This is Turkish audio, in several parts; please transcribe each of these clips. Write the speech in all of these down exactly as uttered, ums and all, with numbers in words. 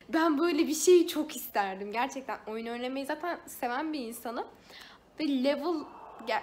Ben böyle bir şeyi çok isterdim. Gerçekten oyun oynamayı zaten seven bir insanım. Ve level... Gel...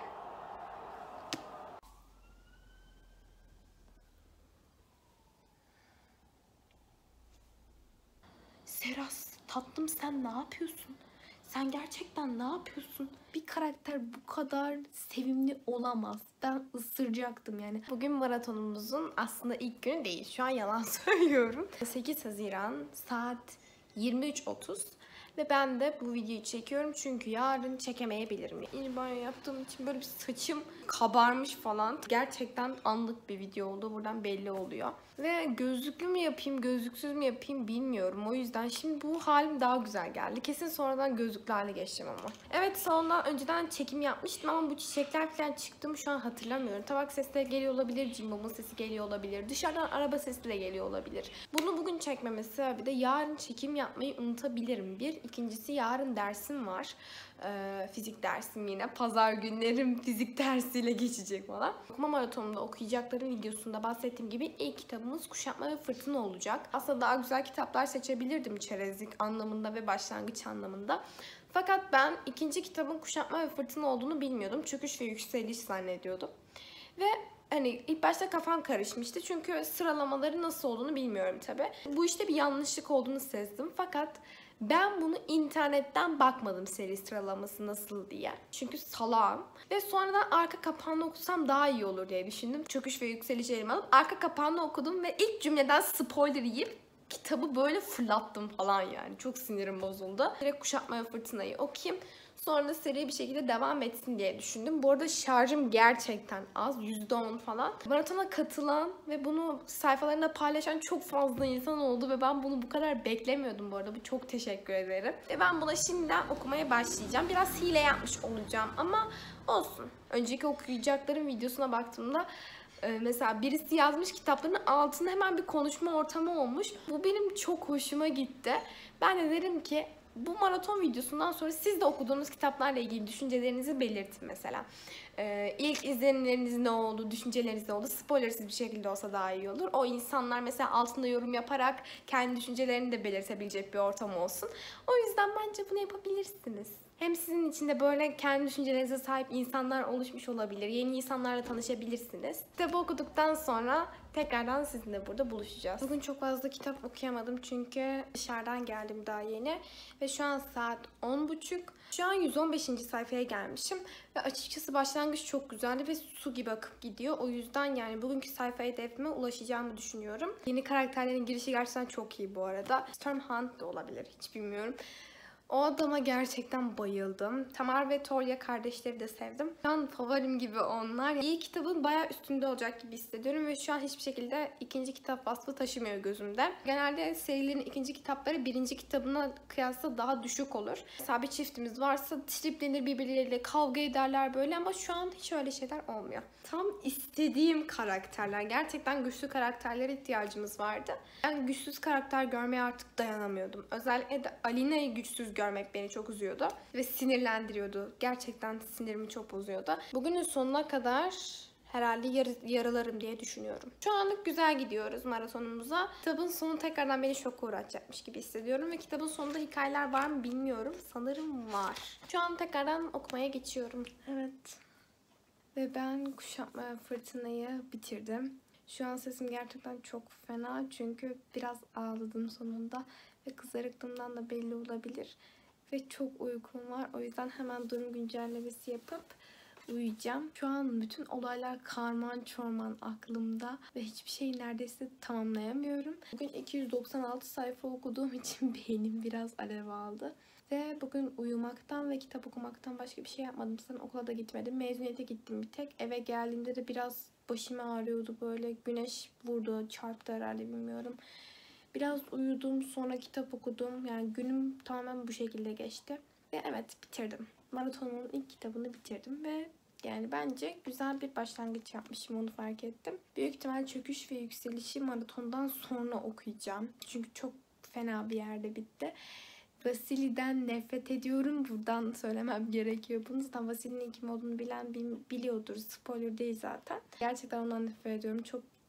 Seras, tatlım sen ne yapıyorsun? Sen gerçekten ne yapıyorsun? Bir karakter bu kadar sevimli olamaz. Ben ısıracaktım yani. Bugün maratonumuzun aslında ilk günü değil. Şu an yalan söylüyorum. sekiz Haziran saat yirmi üç otuz. Ve ben de bu videoyu çekiyorum çünkü yarın çekemeyebilirim. İyi banyo yaptığım için böyle bir saçım kabarmış falan. Gerçekten anlık bir video oldu. Buradan belli oluyor. Ve gözlüklü mü yapayım, gözlüksüz mü yapayım bilmiyorum. O yüzden şimdi bu halim daha güzel geldi. Kesin sonradan gözlüklü hale geçeceğim ama. Evet, salondan önceden çekim yapmıştım ama bu çiçekler falan çıktı mı şu an hatırlamıyorum. Tabak sesi de geliyor olabilir, cimbomun sesi geliyor olabilir. Dışarıdan araba sesi de geliyor olabilir. Bunu bugün çekmemesi sebebi de yarın çekim yapmayı unutabilirim. Bir. İkincisi yarın dersim var. Ee, fizik dersim yine. Pazar günlerim fizik dersiyle geçecek falan. Okuma maratonunda okuyacakların videosunda bahsettiğim gibi ilk kitabımız Kuşatma ve Fırtına olacak. Aslında daha güzel kitaplar seçebilirdim çerezlik anlamında ve başlangıç anlamında. Fakat ben ikinci kitabın Kuşatma ve Fırtına olduğunu bilmiyordum. Çöküş ve Yükseliş zannediyordum. Ve hani ilk başta kafam karışmıştı çünkü sıralamaları nasıl olduğunu bilmiyorum tabi. Bu işte bir yanlışlık olduğunu sezdim fakat ben bunu internetten bakmadım seri sıralaması nasıl diye. Çünkü salağım. Ve sonradan arka kapağını okusam daha iyi olur diye düşündüm. Çöküş ve Yükseliş elime alıp arka kapağını okudum ve ilk cümleden spoiler yiyip kitabı böyle fırlattım falan yani. Çok sinirim bozuldu. Direkt Kuşatma ve Fırtına'yı okuyayım. Sonra da seri bir şekilde devam etsin diye düşündüm. Bu arada şarjım gerçekten az. yüzde on falan. Maratona katılan ve bunu sayfalarında paylaşan çok fazla insan oldu ve ben bunu bu kadar beklemiyordum bu arada. Bu çok teşekkür ederim. Ve ben buna şimdiden okumaya başlayacağım. Biraz hile yapmış olacağım ama olsun. Önceki okuyacaklarım videosuna baktığımda mesela birisi yazmış kitapların altında hemen bir konuşma ortamı olmuş. Bu benim çok hoşuma gitti. Ben de derim ki bu maraton videosundan sonra siz de okuduğunuz kitaplarla ilgili düşüncelerinizi belirtin mesela. Ee, ilk izlenimleriniz ne oldu, düşünceleriniz ne oldu? Spoilersiz bir şekilde olsa daha iyi olur. O insanlar mesela altında yorum yaparak kendi düşüncelerini de belirtebilecek bir ortam olsun. O yüzden bence bunu yapabilirsiniz. Hem sizin için de böyle kendi düşüncelerinize sahip insanlar oluşmuş olabilir. Yeni insanlarla tanışabilirsiniz. Kitabı okuduktan sonra tekrardan sizinle burada buluşacağız. Bugün çok fazla kitap okuyamadım çünkü dışarıdan geldim daha yeni. Ve şu an saat on buçuk. Şu an yüz on beşinci sayfaya gelmişim. Ve açıkçası başlangıç çok güzeldi ve su gibi akıp gidiyor. O yüzden yani bugünkü sayfa hedefime ulaşacağımı düşünüyorum. Yeni karakterlerin girişi gerçekten çok iyi bu arada. Stormhunt da olabilir, hiç bilmiyorum. O adama gerçekten bayıldım. Tamar ve Torya kardeşleri de sevdim. Şu an favorim gibi onlar. İyi kitabın bayağı üstünde olacak gibi hissediyorum ve şu an hiçbir şekilde ikinci kitap vasfı taşımıyor gözümde. Genelde serilerin ikinci kitapları birinci kitabına kıyasla daha düşük olur. Mesela bir çiftimiz varsa triplenir, birbirleriyle kavga ederler böyle ama şu an hiç öyle şeyler olmuyor. Tam istediğim karakterler. Gerçekten güçlü karakterlere ihtiyacımız vardı. Ben güçsüz karakter görmeye artık dayanamıyordum. Özellikle de Alina'yı güçsüz görmek beni çok üzüyordu ve sinirlendiriyordu. Gerçekten sinirimi çok bozuyordu. Bugünün sonuna kadar herhalde yar yaralarım diye düşünüyorum. Şu anlık güzel gidiyoruz maratonumuza. Kitabın sonu tekrardan beni şoka uğratacakmış gibi hissediyorum ve kitabın sonunda hikayeler var mı bilmiyorum. Sanırım var. Şu an tekrardan okumaya geçiyorum. Evet. Ve ben Kuşatma ve Fırtına'yı bitirdim. Şu an sesim gerçekten çok fena çünkü biraz ağladım sonunda ve kızarıklığımdan da belli olabilir. Ve çok uykum var. O yüzden hemen durum güncellemesi yapıp uyuyacağım. Şu an bütün olaylar karman çorman aklımda ve hiçbir şeyi neredeyse tamamlayamıyorum. Bugün iki yüz doksan altı sayfa okuduğum için beynim biraz alev aldı. Ve bugün uyumaktan ve kitap okumaktan başka bir şey yapmadım. Sen okula da gitmedim. Mezuniyete gittim bir tek. Eve geldiğimde de biraz başım ağrıyordu böyle. Güneş vurdu, çarptı herhalde bilmiyorum. Biraz uyudum, sonra kitap okudum. Yani günüm tamamen bu şekilde geçti. Ve evet, bitirdim. Maratonumun ilk kitabını bitirdim ve yani bence güzel bir başlangıç yapmışım, onu fark ettim. Büyük ihtimal Çöküş ve Yükseliş'i maratondan sonra okuyacağım. Çünkü çok fena bir yerde bitti. Vasili'den nefret ediyorum. Buradan söylemem gerekiyor. Bunu zaten Vasili'nin kim olduğunu bilen biliyordur. Spoiler değil zaten. Gerçekten ondan nefret ediyorum. Çok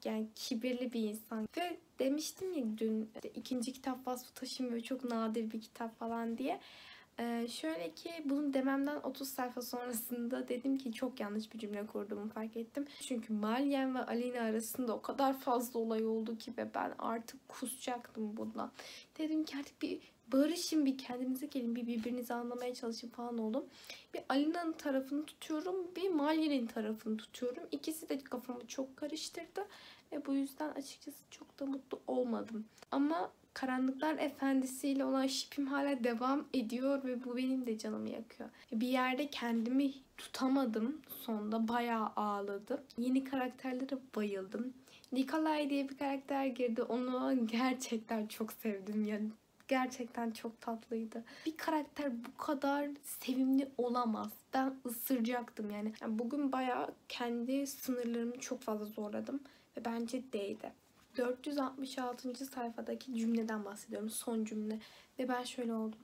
yani kibirli bir insan. Ve demiştim ya dün işte ikinci kitap vasfı taşımıyor, çok nadir bir kitap falan diye. Ee, şöyle ki bunu dememden otuz sayfa sonrasında dedim ki çok yanlış bir cümle kurduğumu fark ettim. Çünkü Meryem ve Aleyna arasında o kadar fazla olay oldu ki ve ben artık kusacaktım bundan. Dedim ki artık bir barışın, bir kendinize gelin, bir birbirinizi anlamaya çalışın falan oldum. Bir Alena'nın tarafını tutuyorum, bir Meryem'in tarafını tutuyorum. İkisi de kafamı çok karıştırdı ve bu yüzden açıkçası çok da mutlu olmadım. Ama Karanlıklar Efendisi ile olan şipim hala devam ediyor ve bu benim de canımı yakıyor. Bir yerde kendimi tutamadım. Sonda bayağı ağladım. Yeni karakterlere bayıldım. Nikolay diye bir karakter girdi. Onu gerçekten çok sevdim. Yani gerçekten çok tatlıydı. Bir karakter bu kadar sevimli olamaz. Ben ısıracaktım yani. yani bugün bayağı kendi sınırlarımı çok fazla zorladım ve bence değdi. dört yüz altmış altıncı sayfadaki cümleden bahsediyorum. Son cümle. Ve ben şöyle oldum.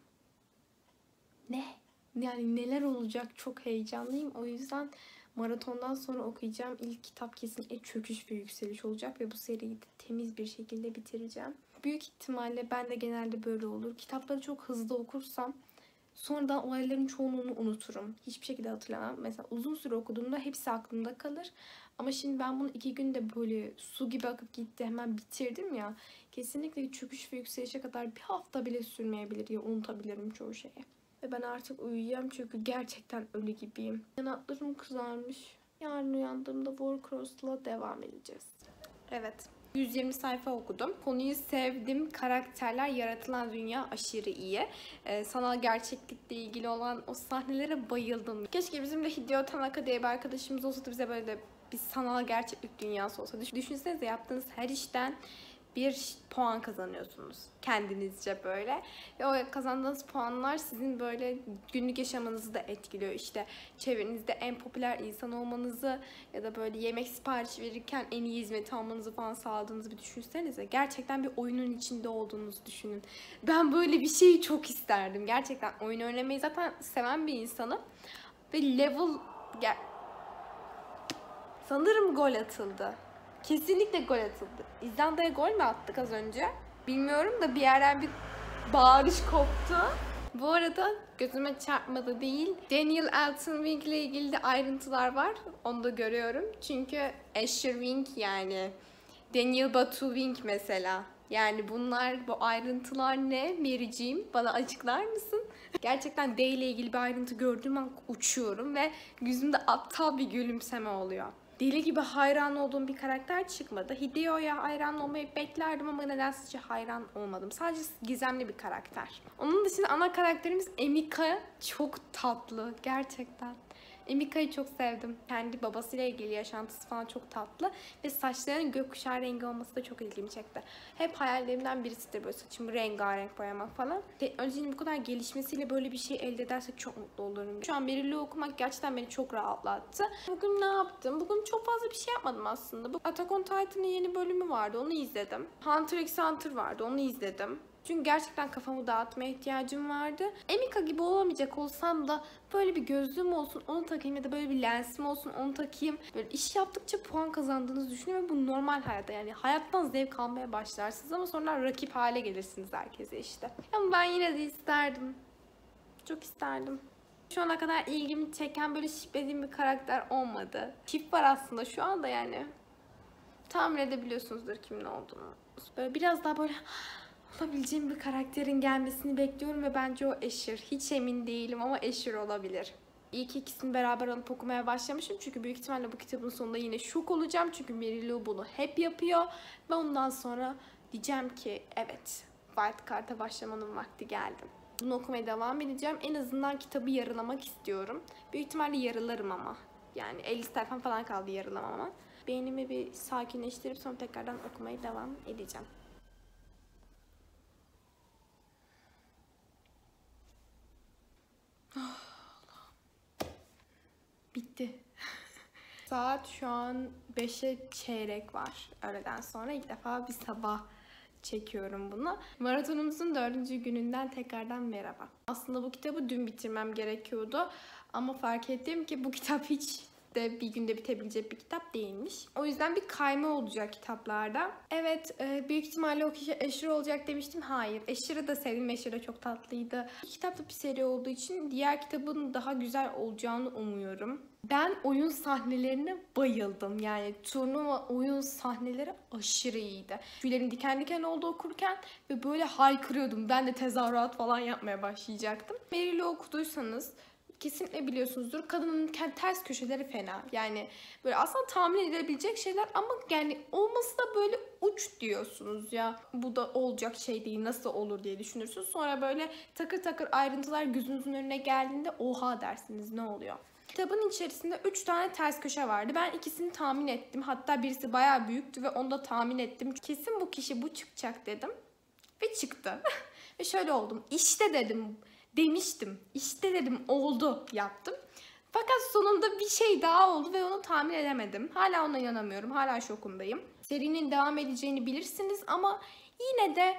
Ne? Yani neler olacak, çok heyecanlıyım. O yüzden maratondan sonra okuyacağım ilk kitap kesinlikle Çöküş ve Yükseliş olacak. Ve bu seriyi de temiz bir şekilde bitireceğim. Büyük ihtimalle ben de genelde böyle olur. Kitapları çok hızlı okursam sonradan olayların çoğunluğunu unuturum. Hiçbir şekilde hatırlamam. Mesela uzun süre okuduğumda hepsi aklımda kalır. Ama şimdi ben bunu iki günde böyle su gibi akıp gitti hemen bitirdim ya. Kesinlikle Çöküş ve Yükselişe kadar bir hafta bile sürmeyebilir ya unutabilirim çoğu şeyi. Ve ben artık uyuyacağım çünkü gerçekten ölü gibiyim. Yanaklarım kızarmış. Yarın uyandığımda Warcross'la devam edeceğiz. Evet. yüz yirmi sayfa okudum. Konuyu sevdim. Karakterler, yaratılan dünya aşırı iyi. Ee, sanal gerçeklikle ilgili olan o sahnelere bayıldım. Keşke bizim de Hideo Tanaka diye bir arkadaşımız olsa da bize böyle de bir sanal gerçeklik dünyası olsa. Düşünsenize yaptığınız her işten bir puan kazanıyorsunuz kendinizce böyle ve o kazandığınız puanlar sizin böyle günlük yaşamınızı da etkiliyor. İşte çevrenizde en popüler insan olmanızı ya da böyle yemek siparişi verirken en iyi hizmeti almanızı falan sağladığınızı bir düşünsenize. Gerçekten bir oyunun içinde olduğunuzu düşünün. Ben böyle bir şeyi çok isterdim. Gerçekten oyun oynamayı zaten seven bir insanım ve level gel sanırım gol atıldı. Kesinlikle gol atıldı. İzlanda'ya gol mü attık az önce? Bilmiyorum da bir yerden bir bağırış koptu. Bu arada gözüme çarpmadı değil. Daniel Elton-Wing ile ilgili de ayrıntılar var. Onu da görüyorum. Çünkü Asher Wing yani Daniel Batu Wing mesela. Yani bunlar, bu ayrıntılar ne? Mary'ciğim bana açıklar mısın? Gerçekten D ile ilgili bir ayrıntı gördüğüm an uçuyorum ve yüzümde aptal bir gülümseme oluyor. Deli gibi hayran olduğum bir karakter çıkmadı. Hideo'ya hayran olmayı beklerdim ama nedense hiç hayran olmadım. Sadece gizemli bir karakter. Onun dışında ana karakterimiz Emika çok tatlı gerçekten. Emika'yı çok sevdim. Kendi babasıyla ilgili yaşantısı falan çok tatlı. Ve saçlarının gökkuşağı rengi olması da çok ilgimi çekti. Hep hayallerimden birisidir böyle saçımı rengarenk boyamak falan. Teknolojinin bu kadar gelişmesiyle böyle bir şey elde edersek çok mutlu olurum. Şu an Mary'li okumak gerçekten beni çok rahatlattı. Bugün ne yaptım? Bugün çok fazla bir şey yapmadım aslında. Bu Attack on Titan'ın yeni bölümü vardı. Onu izledim. Hunter x Hunter vardı. Onu izledim. Çünkü gerçekten kafamı dağıtmaya ihtiyacım vardı. Emika gibi olamayacak olsam da böyle bir gözlüğüm olsun onu takayım ya da böyle bir lensim olsun onu takayım. Böyle iş yaptıkça puan kazandığınızı düşünüyorum. Bu normal hayatta yani hayattan zevk almaya başlarsınız ama sonra rakip hale gelirsiniz herkese işte. Ama ben yine de isterdim. Çok isterdim. Şu ana kadar ilgimi çeken böyle şiplediğim bir karakter olmadı. Çift var aslında şu anda yani. Tahmin edebiliyorsunuzdur kimin olduğunu. Böyle biraz daha böyle olabileceğim bir karakterin gelmesini bekliyorum ve bence o Asher. Hiç emin değilim ama Asher olabilir. İyi ki ikisini beraber alıp okumaya başlamışım. Çünkü büyük ihtimalle bu kitabın sonunda yine şok olacağım. Çünkü Mary Lou bunu hep yapıyor. Ve ondan sonra diyeceğim ki evet White Card'a başlamanın vakti geldi. Bunu okumaya devam edeceğim. En azından kitabı yarılamak istiyorum. Büyük ihtimalle yarılarım ama. Yani elli sayfam falan kaldı yarılamam ama. Beynimi bir sakinleştirip sonra tekrardan okumaya devam edeceğim. Bitti. Saat şu an beşe çeyrek var öğleden sonra. İlk defa bir sabah çekiyorum bunu. Maratonumuzun dördüncü gününden tekrardan merhaba. Aslında bu kitabı dün bitirmem gerekiyordu. Ama fark ettim ki bu kitap hiç de bir günde bitebilecek bir kitap değilmiş. O yüzden bir kayma olacak kitaplarda. Evet, büyük ihtimalle o kişi aşırı olacak demiştim. Hayır. Aşırı da sevdim. Aşırı da çok tatlıydı. Kitaplı bir seri olduğu için diğer kitabın daha güzel olacağını umuyorum. Ben oyun sahnelerine bayıldım. Yani turnuva oyun sahneleri aşırı iyiydi. Tüylerim diken diken oldu okurken ve böyle haykırıyordum. Ben de tezahürat falan yapmaya başlayacaktım. Meril'i okuduysanız kesinlikle biliyorsunuzdur. Kadının ters köşeleri fena. Yani böyle aslında tahmin edilebilecek şeyler ama yani olması da böyle uç diyorsunuz ya. Bu da olacak şey değil, nasıl olur diye düşünürsünüz. Sonra böyle takır takır ayrıntılar gözünüzün önüne geldiğinde oha dersiniz, ne oluyor? Kitabın içerisinde üç tane ters köşe vardı. Ben ikisini tahmin ettim. Hatta birisi bayağı büyüktü ve onu da tahmin ettim. Kesin bu kişi bu çıkacak dedim. Ve çıktı. Ve şöyle oldum. İşte dedim. Demiştim. İşte dedim, oldu yaptım. Fakat sonunda bir şey daha oldu ve onu tahmin edemedim. Hala ona inanamıyorum. Hala şokundayım. Serinin devam edeceğini bilirsiniz ama yine de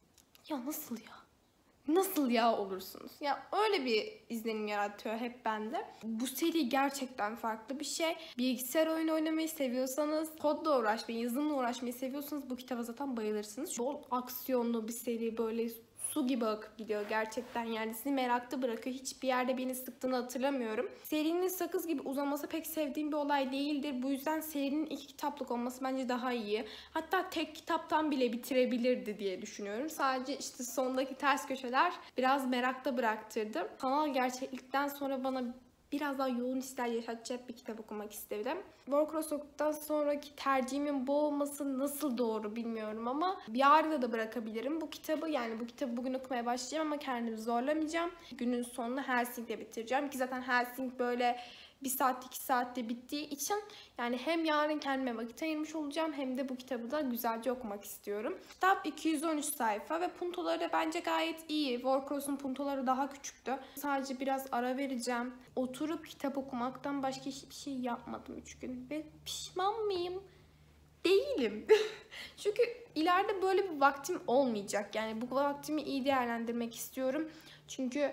ya nasıl ya? Nasıl ya olursunuz? Ya öyle bir izlenim yaratıyor hep bende. Bu seri gerçekten farklı bir şey. Bilgisayar oyunu oynamayı seviyorsanız, kodla uğraşmayı, yazılımla uğraşmayı seviyorsanız bu kitaba zaten bayılırsınız. Bol aksiyonlu bir seri, böyle su gibi akıp gidiyor gerçekten, yani sizi merakta bırakıyor. Hiçbir yerde beni sıktığını hatırlamıyorum. Serinin sakız gibi uzaması pek sevdiğim bir olay değildir. Bu yüzden serinin iki kitaplık olması bence daha iyi. Hatta tek kitaptan bile bitirebilirdi diye düşünüyorum. Sadece işte sondaki ters köşeler biraz merakta bıraktırdı. Sanal gerçeklikten sonra bana biraz daha yoğun hisler yaşatacak bir kitap okumak istedim. Warcross okuduktan sonraki tercihimin bu olması nasıl doğru bilmiyorum ama yarına da bırakabilirim bu kitabı. Yani bu kitabı bugün okumaya başlayacağım ama kendimi zorlamayacağım. Günün sonunda Helsing'de bitireceğim ki zaten Helsing böyle bir saat iki saatte bittiği için yani hem yarın kendime vakit ayırmış olacağım hem de bu kitabı da güzelce okumak istiyorum. Kitap iki yüz on üç sayfa ve puntoları da bence gayet iyi. Warcross'un puntoları daha küçüktü. Sadece biraz ara vereceğim. Oturup kitap okumaktan başka hiçbir şey yapmadım üç gün ve pişman mıyım? Değilim. Çünkü ileride böyle bir vaktim olmayacak. Yani bu vaktimi iyi değerlendirmek istiyorum. Çünkü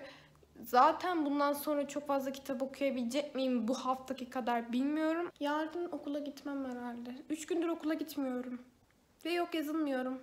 zaten bundan sonra çok fazla kitap okuyabilecek miyim bu haftaki kadar bilmiyorum. Yarın okula gitmem herhalde. üç gündür okula gitmiyorum. Ve yok, yazılmıyorum.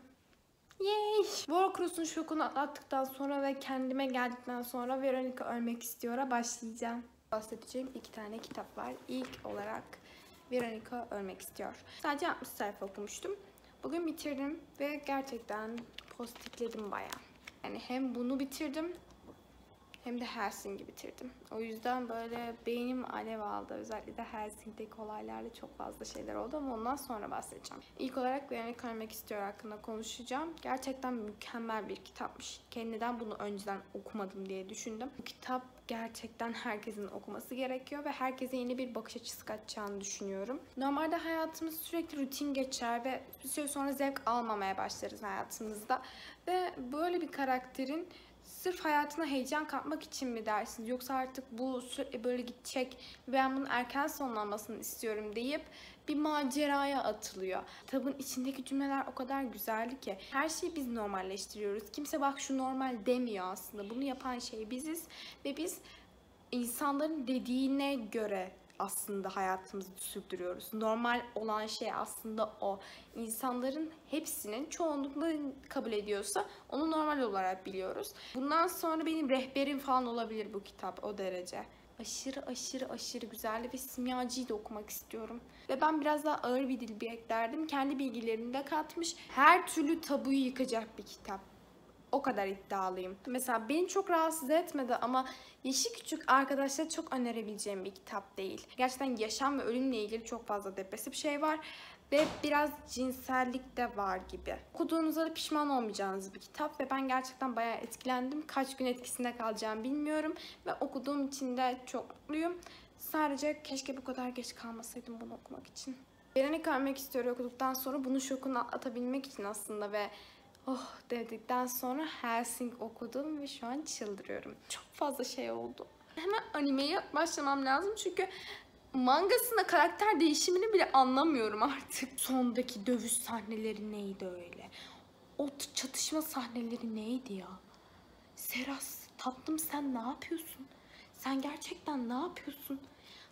Yay! Warcross'un şokunu atlattıktan sonra ve kendime geldikten sonra Veronica Ölmek İstiyor'a başlayacağım. Bahsedeceğim iki tane kitap var. İlk olarak Veronica Ölmek İstiyor. Sadece altmış sayfa okumuştum. Bugün bitirdim ve gerçekten postitledim bayağı. Yani hem bunu bitirdim hem de Helsing'i bitirdim. O yüzden böyle beynim alev aldı. Özellikle de Helsing'deki olaylarla çok fazla şeyler oldu ama ondan sonra bahsedeceğim. İlk olarak Veronica Ölmek İstiyor hakkında konuşacağım. Gerçekten mükemmel bir kitapmış. Kendiden bunu önceden okumadım diye düşündüm. Bu kitap gerçekten herkesin okuması gerekiyor ve herkese yeni bir bakış açısı katacağını düşünüyorum. Normalde hayatımız sürekli rutin geçer ve bir süre sonra zevk almamaya başlarız hayatımızda. Ve böyle bir karakterin sırf hayatına heyecan katmak için mi dersiniz? Yoksa artık bu sürekli böyle gidecek ve ben bunun erken sonlanmasını istiyorum deyip bir maceraya atılıyor. Kitabın içindeki cümleler o kadar güzeldi ki. Her şeyi biz normalleştiriyoruz. Kimse bak şu normal demiyor aslında. Bunu yapan şey biziz ve biz insanların dediğine göre aslında hayatımızı sürdürüyoruz. Normal olan şey aslında o. İnsanların hepsinin çoğunlukla kabul ediyorsa onu normal olarak biliyoruz. Bundan sonra benim rehberim falan olabilir bu kitap, o derece. Aşırı aşırı aşırı güzeldi ve simyacıyı da okumak istiyorum. Ve ben biraz daha ağır bir dil bir eklerdim. Kendi bilgilerini de katmış. Her türlü tabuyu yıkacak bir kitap. O kadar iddialıyım. Mesela beni çok rahatsız etmedi ama yaşı küçük arkadaşlara çok önerebileceğim bir kitap değil. Gerçekten yaşam ve ölümle ilgili çok fazla depresif şey var ve biraz cinsellik de var gibi. Okuduğunuzda da pişman olmayacağınız bir kitap ve ben gerçekten bayağı etkilendim. Kaç gün etkisinde kalacağımı bilmiyorum ve okuduğum için de çok mutluyum. Sadece keşke bu kadar geç kalmasaydım bunu okumak için. Veronica Ölmek İstiyor okuduktan sonra bunun şokunu atlatabilmek için aslında ve oh dedikten sonra Helsing okudum ve şu an çıldırıyorum. Çok fazla şey oldu. Hemen animeye başlamam lazım çünkü mangasında karakter değişimini bile anlamıyorum artık. Sondaki dövüş sahneleri neydi öyle? O çatışma sahneleri neydi ya? Seras, tatlım sen ne yapıyorsun? Sen gerçekten ne yapıyorsun?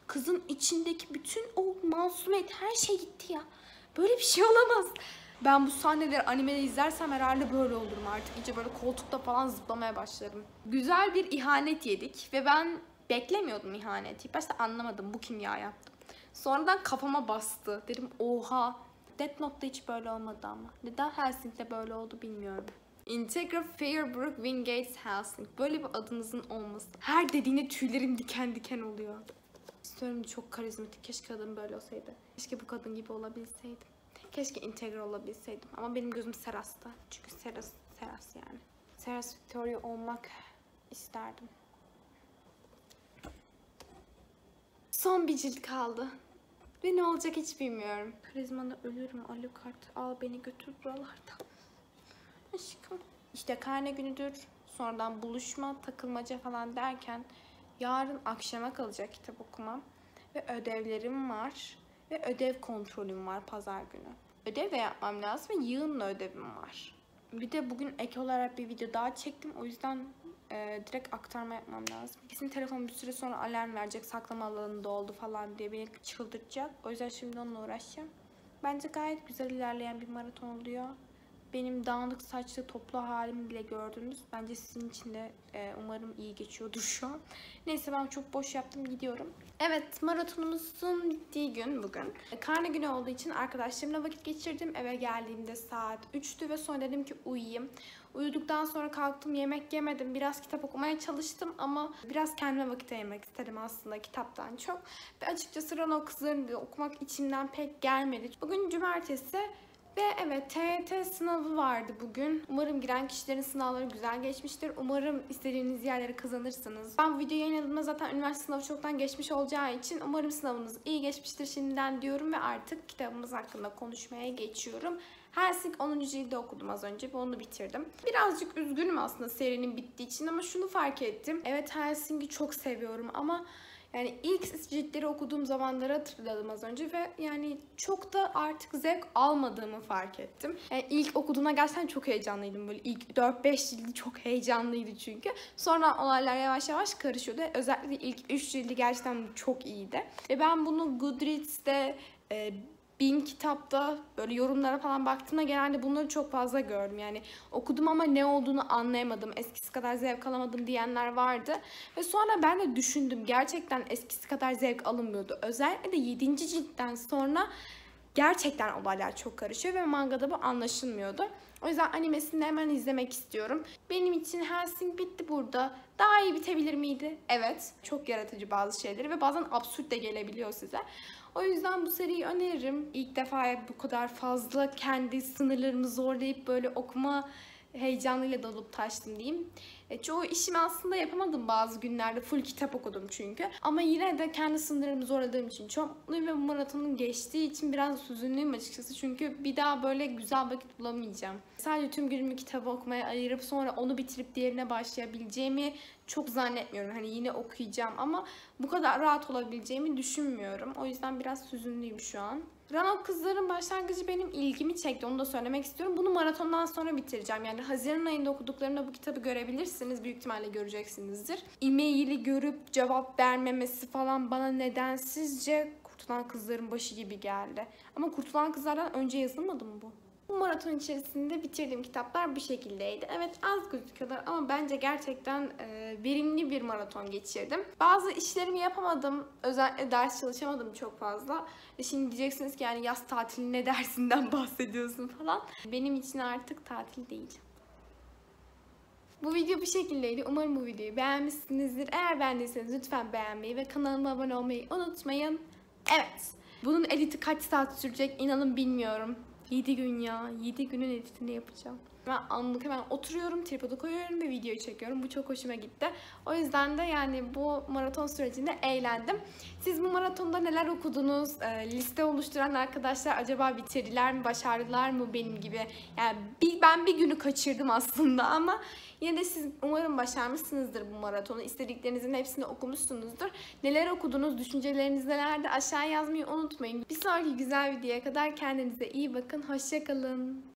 Kızın içindeki bütün o masumiyet, her şey gitti ya. Böyle bir şey olamaz. Ben bu sahneleri animede izlersem herhalde böyle olurum artık. İyice böyle koltukta falan zıplamaya başlarım. Güzel bir ihanet yedik ve ben beklemiyordum ihaneti. Başta anlamadım, bu kimya yaptım. Sonradan kafama bastı. Dedim oha. Death Note'da hiç böyle olmadı ama. Neden Hellsing'de böyle oldu bilmiyorum. Integra Fairbrook Wingates Hellsing. Böyle bir adınızın olması. Her dediğine tüylerim diken diken oluyor. İstiyorum, çok karizmatik. Keşke kadın böyle olsaydı. Keşke bu kadın gibi olabilseydim. Keşke Integra olabilseydim. Ama benim gözüm Seras'ta. Çünkü Seras, Seras yani. Seras Victoria olmak isterdim. Son bir cilt kaldı. Ve ne olacak hiç bilmiyorum. Karizmanda ölürüm Alucard. Al beni götür buralardan. Aşkım. İşte karne günüdür. Sonradan buluşma, takılmaca falan derken yarın akşama kalacak kitap okumam. Ve ödevlerim var. Ve ödev kontrolüm var pazar günü. Ödev de yapmam lazım ve yığınla ödevim var. Bir de bugün ek olarak bir video daha çektim. O yüzden e, direkt aktarma yapmam lazım. Kesin telefon bir süre sonra alarm verecek. Saklama alanı doldu falan diye beni çıldırtacak. O yüzden şimdi onunla uğraşacağım. Bence gayet güzel ilerleyen bir maraton oluyor. Benim dağınık saçlı toplu halimi bile gördünüz. Bence sizin için de e, umarım iyi geçiyordur şu an. Neyse ben çok boş yaptım, gidiyorum. Evet, maratonumuzun bittiği gün bugün. Karne günü olduğu için arkadaşlarımla vakit geçirdim. Eve geldiğimde saat üçtü ve sonra dedim ki uyuyayım. Uyuduktan sonra kalktım, yemek yemedim. Biraz kitap okumaya çalıştım ama biraz kendime vakit ayırmak istedim aslında kitaptan çok. Ve açıkçası Rano Kızları'nı okumak içimden pek gelmedi. Bugün cumartesi. Ve evet, T Y T sınavı vardı bugün. Umarım giren kişilerin sınavları güzel geçmiştir. Umarım istediğiniz yerleri kazanırsınız. Ben bu videoyu yayınladığımda zaten üniversite sınavı çoktan geçmiş olacağı için umarım sınavınız iyi geçmiştir şimdiden diyorum ve artık kitabımız hakkında konuşmaya geçiyorum. Hellsing onuncu cildi okudum az önce ve onu bitirdim. Birazcık üzgünüm aslında serinin bittiği için ama şunu fark ettim. Evet, Hellsing'i çok seviyorum ama yani ilk ciltleri okuduğum zamanları hatırladım az önce ve yani çok da artık zevk almadığımı fark ettim. Yani ilk okuduğumda gerçekten çok heyecanlıydım. Böyle ilk dört beş cildi çok heyecanlıydı çünkü. Sonra olaylar yavaş yavaş karışıyordu. Özellikle ilk üç cildi gerçekten çok iyiydi. Ve ben bunu Goodreads'te, e, Bin kitapta böyle yorumlara falan baktığımda genelde bunları çok fazla gördüm. Yani okudum ama ne olduğunu anlayamadım, eskisi kadar zevk alamadım diyenler vardı. Ve sonra ben de düşündüm, gerçekten eskisi kadar zevk alınmıyordu. Özellikle de yedinci ciltten sonra gerçekten olaylar çok karışıyor ve mangada bu anlaşılmıyordu. O yüzden animesini hemen izlemek istiyorum. Benim için Hellsing bitti burada. Daha iyi bitebilir miydi? Evet. Çok yaratıcı bazı şeyleri ve bazen absürt de gelebiliyor size. O yüzden bu seriyi öneririm. İlk defa bu kadar fazla kendi sınırlarımı zorlayıp böyle okuma heyecanıyla dolup taştım diyeyim. E, çoğu işimi aslında yapamadım bazı günlerde. Full kitap okudum çünkü. Ama yine de kendi sınırlarımı zorladığım için çok mutluyum ve bu maratonun geçtiği için biraz hüzünlüyüm açıkçası. Çünkü bir daha böyle güzel vakit bulamayacağım. Sadece tüm günümü kitap okumaya ayırıp sonra onu bitirip diğerine başlayabileceğimi çok zannetmiyorum. Hani yine okuyacağım ama bu kadar rahat olabileceğimi düşünmüyorum. O yüzden biraz hüzünlüyüm şu an. Rano Kızlar'ın başlangıcı benim ilgimi çekti. Onu da söylemek istiyorum. Bunu maratondan sonra bitireceğim. Yani Haziran ayında okuduklarımda bu kitabı görebilirsiniz. Büyük ihtimalle göreceksinizdir. E-maili görüp cevap vermemesi falan bana nedensizce Kurtulan Kızlar'ın başı gibi geldi. Ama Kurtulan Kızlar'dan önce yazılmadı mı bu? Bu maraton içerisinde bitirdiğim kitaplar bu şekildeydi. Evet, az gözüküyorlar ama bence gerçekten e, verimli bir maraton geçirdim. Bazı işlerimi yapamadım. Özellikle ders çalışamadım çok fazla. E şimdi diyeceksiniz ki yani yaz tatili ne dersinden bahsediyorsun falan. Benim için artık tatil değil. Bu video bu şekildeydi. Umarım bu videoyu beğenmişsinizdir. Eğer beğendiyseniz lütfen beğenmeyi ve kanalıma abone olmayı unutmayın. Evet. Bunun editi kaç saat sürecek inanın bilmiyorum. yedi gün ya. yedi günün editini yapacağım. Ben anlık hemen oturuyorum, tripodu koyuyorum ve videoyu çekiyorum. Bu çok hoşuma gitti. O yüzden de yani bu maraton sürecinde eğlendim. Siz bu maratonda neler okudunuz? E, liste oluşturan arkadaşlar acaba bitirdiler mi, başardılar mı benim gibi? Yani bir, ben bir günü kaçırdım aslında ama yine de siz umarım başarmışsınızdır bu maratonu. İstediklerinizin hepsini okumuşsunuzdur. Neler okudunuz, düşünceleriniz nelerdi? Aşağıya yazmayı unutmayın. Bir sonraki güzel videoya kadar kendinize iyi bakın. Hoşça kalın.